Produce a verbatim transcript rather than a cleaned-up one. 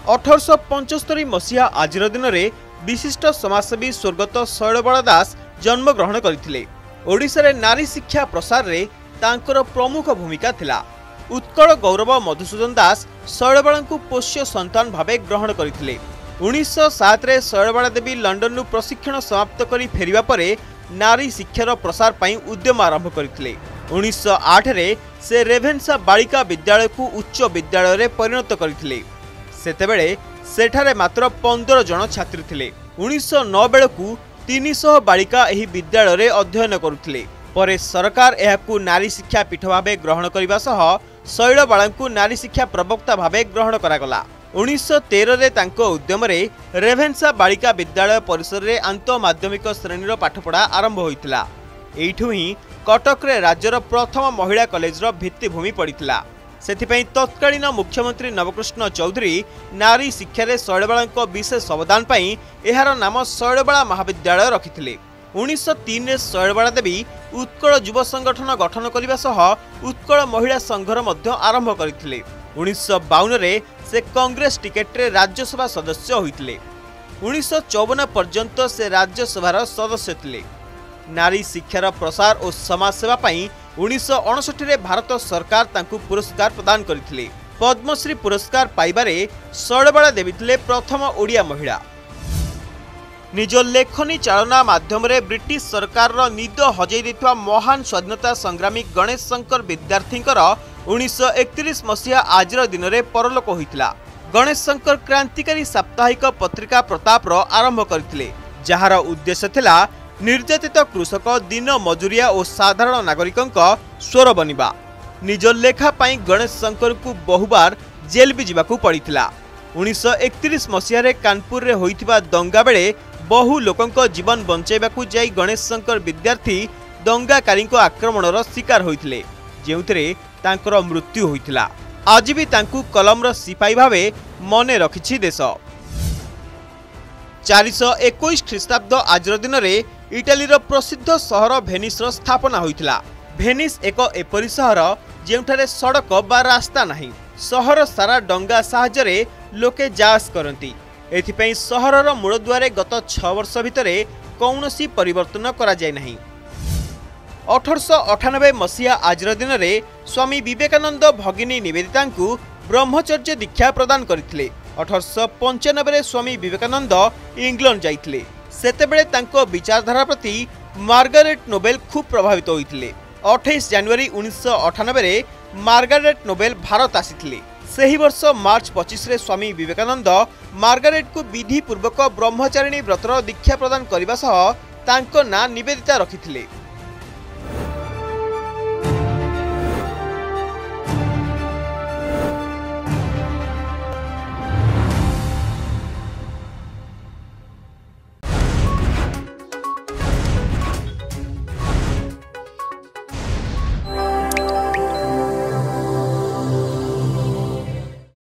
अठरश पंचस्तरी मसीहा आज दिन में विशिष्ट समाजसेवी स्वर्गत शैलबाला दास जन्मग्रहण करथिले। ओडिशा रे नारी शिक्षा प्रसार रे तांकर प्रमुख भूमिका थिला। उत्कल गौरव मधुसूदन दास शैलबाला को पोष्य संतान भावे ग्रहण करथिले। उन्नीस सौ सात रे शैलबाला देवी लंडन प्रशिक्षण समाप्त करी फेरिबा परे नारी शिक्षार प्रसार पई उद्यम आरंभ करथिले। उन्नीस सौ आठ रे से रेभेन्सा बालिका विद्यालय को उच्च विद्यालय रे परिणत करथिले। सेतेबेले सेठारे मात्र पंद्रह जन छात्री थिले। उन्नीस सौ नौ बेलकू तीन सौ बालिका एही विद्यालय रे अध्ययन करुथिले। परे सरकार एहाकू नारी शिक्षा पीठ भावे ग्रहण करबा सह शैलबाला को नारी शिक्षा प्रवक्ता भावे ग्रहण करागला। उन्नीस सौ तेरह रे तांको उद्यम रे रेभेन्सा बालिका विद्यालय परिसर रे आंत माध्यमिक श्रेणीर पाठपढ़ा आरंभ होइतिला। एइठु ही कटक रे राज्यर प्रथम महिला कॉलेज रो भित्तिभूमि पड़ितिला। सेथिपई तत्कालीन मुख्यमंत्री नवकृष्ण चौधरी नारी शिक्षा रे शैलबाला विशेष अवदान पई एहार नाम शैलबाला महाविद्यालय रखिथिले। उन्नीस सौ तीन रे शैलबाला देवी उत्कल युव संगठन गठन करने सह उत्कल महिला संघर मध्य आरंभ करथिले। उन्नीस सौ बावन रे से कांग्रेस टिकेट रे राज्यसभा सदस्य होइतिले। उन्नीस सौ चौवन पर्यंत से राज्यसभार सदस्य थिले। नारी शिक्षार प्रसार और समाज सेवा पई उन्नीस सौ अड़सठ रे भारत सरकार तांकु पुरस्कार प्रदान करथिले। पद्मश्री पुरस्कार पाइबारे शैलबाला देवी थिले प्रथम ओडिया महिला। निज लेखनी चालना माध्यम रे ब्रिटिश सरकार रो निद हजई देथिबा महान स्वाधीनता संग्रामी गणेश शंकर विद्यार्थींकर उन्नीस सौ इकतीस मसीहा आज दिन में परलोक होइतिला। गणेश शंकर क्रांतिकारी साप्ताहिक पत्रिका प्रताप रो आरंभ करथिले, जहार उद्देश्य थिला निर्यातित कृषक दिन मजुरिया और साधारण नागरिकों स्वर बनिबा। निज लेखा पाई गणेश शंकर को बहुबार जेल भी जीवाकू पड़िथिला। उन्नीस सौ इकतीस मसीह रे कानपुर रे होइथिबा दंगा बेले बहु लोकंक जीवन बंचाइबाकू जाई गणेश शंकर विद्यार्थी दंगाकारी आक्रमणर शिकार होइथिले, जेउथिरे तांकर मृत्यु होइथिला। आज भी तांकू कलमर सिपाही भावे मने रखिछि देश। चार सौ इक्कीस ख्रीष्टाब्द आज दिन में इटालीर प्रसिद्ध सहर भेनिस स्थापना होइथिला। भेनिस एक एपरी सहर जेउठारे सड़क बा रास्ता नहीं। सहर सारा डंगा साहाय्य लोके जास करती। एथिपई सहरर मूलद्वारे गत छह वर्ष भितर कौनसी परिवर्तन करा जाय नहीं। अठरश अठानबे मसीहा आज दिन में स्वामी विवेकानंद भगिनी निवेदिता को ब्रह्मचर्य दीक्षा प्रदान करथिले। अठरश पंचानबे स्वामी विवेकानंद इंग्लैंड जाइथिले। सेतेबेले तांको विचारधारा प्रति मार्गारेट नोबेल खूब प्रभावित होइथिले। अट्ठाईस जनवरी उन्नीस सौ अठानबे मार्गारेट नोबेल भारत आसीथिले। सेही वर्ष मार्च पच्चीस रे स्वामी विवेकानंद मार्गारेट को विधि पूर्वक ब्रह्मचारिणी व्रतर दीक्षा प्रदान करने सह तांको ना निवेदिता रखिथिले।